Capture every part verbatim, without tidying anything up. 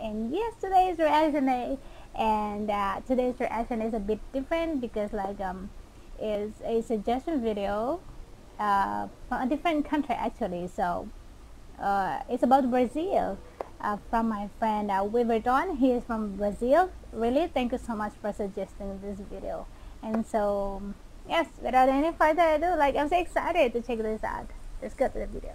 and yes, today's reaction day, and uh, today's reaction is a bit different because like um, is a suggestion video uh, from a different country actually. So uh, it's about Brazil. Uh, from my friend uh, Wiverton. He is from Brazil. Really, thank you so much for suggesting this video. And so, yes, without any further ado, like I'm so excited to check this out. Let's go to the video.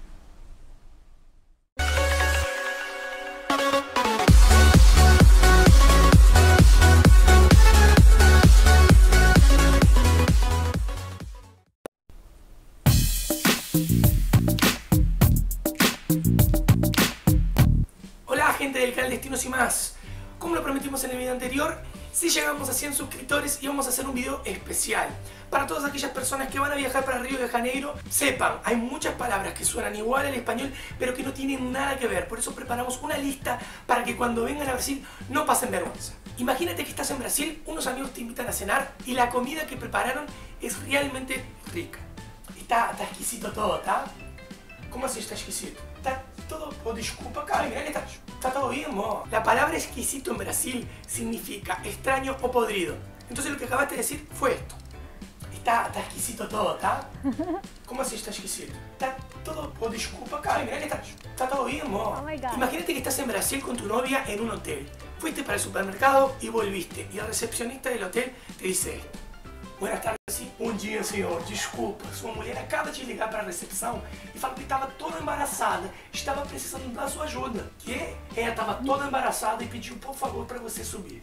Hola gente del canal Destinos y Más. Como lo prometimos en el video anterior, si llegamos a cien suscriptores íbamos a hacer un video especial para todas aquellas personas que van a viajar para Río de Janeiro. Sepan, hay muchas palabras que suenan igual al español pero que no tienen nada que ver. Por eso preparamos una lista para que cuando vengan a Brasil no pasen vergüenza. Imagínate que estás en Brasil, unos amigos te invitan a cenar y la comida que prepararon es realmente rica. Está, está exquisito todo, ¿está? ¿Cómo así está exquisito? Está todo, oh, disculpa, cara, mira que está, está todo bien, mo. La palabra exquisito en Brasil significa extraño o podrido. Entonces lo que acabaste de decir fue esto. Está, está exquisito todo, ¿está? ¿Cómo así está exquisito? Está todo, oh, disculpa, cara, mira que está, está todo bien, mo. Oh my God. Imagínate que estás en Brasil con tu novia en un hotel. Fuiste para el supermercado y volviste. Y el recepcionista del hotel te dice esto. Buenas tardes, sim. Bom dia, senhor. Desculpa, sua mulher acaba de ligar para a recepção e falou que estava toda embaraçada, estava precisando da sua ajuda. Que? Ela estava toda embaraçada e pediu por favor para você subir.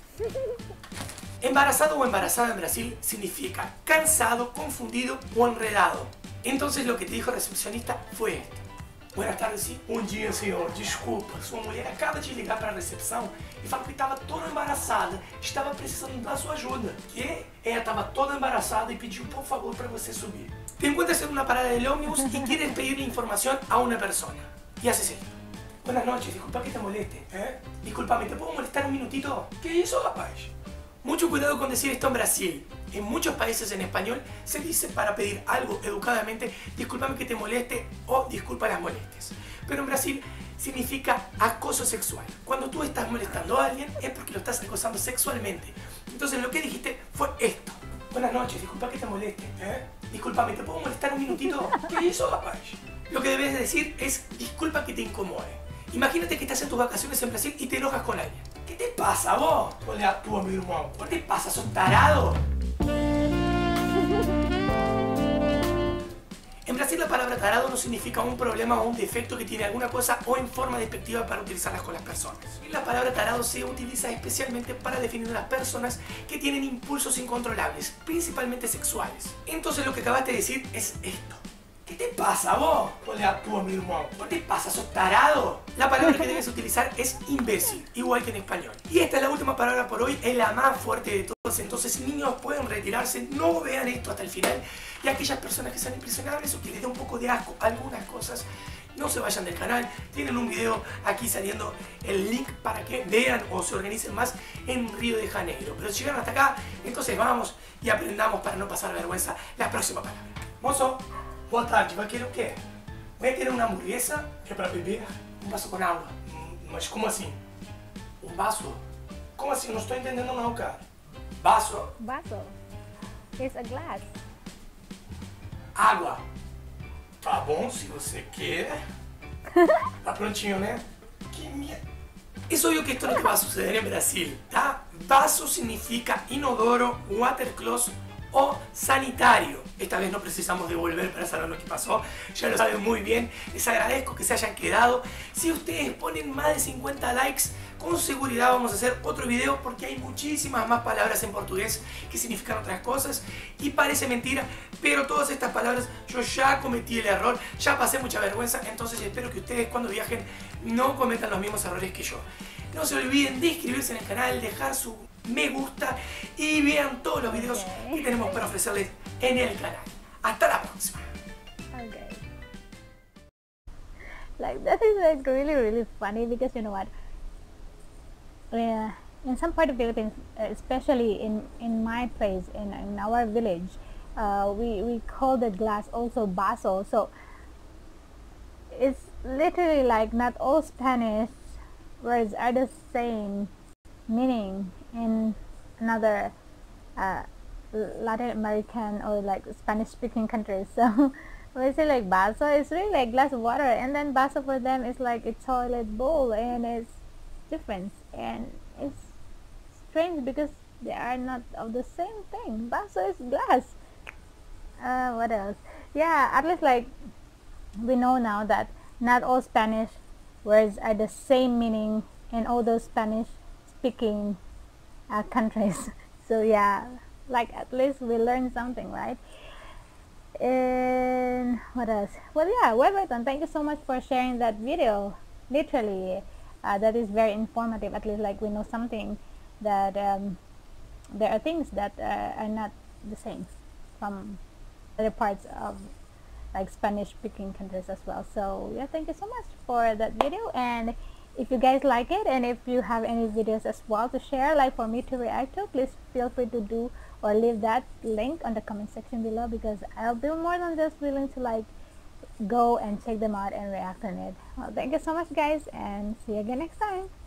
Embarazado o embarazada en Brasil significa cansado, confundido o enredado. Entonces lo que te dijo el recepcionista fue esto. Buenas tardes, sim. Bom dia, senhor. Desculpa, sua mulher acaba de ligar para a recepção e falou que estava toda embaraçada, estava precisando da sua ajuda. Que? Ela estava toda embaraçada y pediu por favor para você subir. Te encuentras en una parada del ómnibus y quieres pedirle información a una persona. Y haces esto. Buenas noches, disculpa que te moleste. ¿Eh? Disculpame, ¿te puedo molestar un minutito? ¿Qué hizo, rapaz? Mucho cuidado con decir esto en Brasil. En muchos países en español se dice para pedir algo educadamente, discúlpame que te moleste o disculpa las molestias. Pero en Brasil significa acoso sexual. Cuando tú estás molestando a alguien es porque lo estás acosando sexualmente. Entonces lo que dijiste fue esto. Buenas noches, disculpa que te moleste. ¿Eh? Discúlpame, ¿te puedo molestar un minutito? ¿Qué hizo, rapaz? Lo que debes decir es disculpa que te incomode. Imagínate que estás en tus vacaciones en Brasil y te enojas con alguien. ¿Qué te pasa vos? Hola, tú, mi hermano. ¿Qué te pasa? ¿Sos tarado? En Brasil la palabra tarado no significa un problema o un defecto que tiene alguna cosa o en forma despectiva para utilizarlas con las personas. Y la palabra tarado se utiliza especialmente para definir a las personas que tienen impulsos incontrolables, principalmente sexuales. Entonces lo que acabaste de decir es esto. ¿Qué te pasa vos? Hola, tú, mi hermano. ¿Qué te pasa? ¿Sos tarado? La palabra que debes utilizar es imbécil, igual que en español. Y esta es la última palabra por hoy, es la más fuerte de todas. Entonces, niños, pueden retirarse, no vean esto hasta el final. Y aquellas personas que sean impresionables o que les dé un poco de asco algunas cosas, no se vayan del canal. Tienen un video aquí saliendo el link para que vean o se organicen más en Río de Janeiro. Pero si llegaron hasta acá, entonces vamos y aprendamos para no pasar vergüenza la próxima palabra. Mozo. Boa tarde, vai querer o quê? Vai querer uma hamburguesa? Que é pra beber? Um vaso com água. Mas como assim? Um vaso? Como assim? Não estou entendendo não, cara. Vaso? Vaso. It's a glass. Água. Tá bom, se você quer. Tá prontinho, né? Que minha... Es obvio que esto no te va a suceder en Brasil, ¿tá? Vaso significa inodoro, watercloset o sanitario. Esta vez no precisamos devolver para saber lo que pasó, ya lo saben muy bien. Les agradezco que se hayan quedado. Si ustedes ponen más de cincuenta likes, con seguridad vamos a hacer otro video porque hay muchísimas más palabras en portugués que significan otras cosas y parece mentira, pero todas estas palabras yo ya cometí el error, ya pasé mucha vergüenza, entonces espero que ustedes cuando viajen no cometan los mismos errores que yo. No se olviden de inscribirse en el canal, dejar su me gusta y vean todos los videos Okay. que tenemos para ofrecerles en el canal. Hasta la próxima. Okay. Like that is like really really funny because you know what? Uh, in some part of the Philippines, especially in in my place in in our village, uh, we we call the glass also vaso. So it's literally like not all Spanish words are the same meaning in another uh, Latin American or like Spanish speaking countries. So when I say like vaso, it's really like glass of water, and then vaso for them is like a toilet bowl, and it's different, and it's strange because they are not of the same thing. Vaso is glass. Uh, what else? Yeah, at least like we know now that not all Spanish words are the same meaning in all those Spanish speaking uh, countries. So yeah, like at least we learned something, right? And what else? Well, yeah, Weberton, thank you so much for sharing that video. Literally, uh, that is very informative. At least like we know something that um, there are things that uh, are not the same from other parts of like Spanish speaking countries as well. So yeah, thank you so much for that video. And if you guys like it, and if you have any videos as well to share, like for me to react to, please feel free to do or leave that link on the comment section below, because I'll be more than just willing to like go and check them out and react on it. Well, thank you so much guys, and see you again next time.